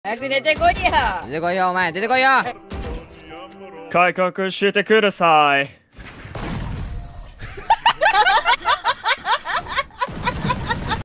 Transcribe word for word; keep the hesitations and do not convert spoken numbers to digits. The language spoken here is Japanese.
早く出てこいよ。 出てこいよ、お前、出てこいよ。 開国してください。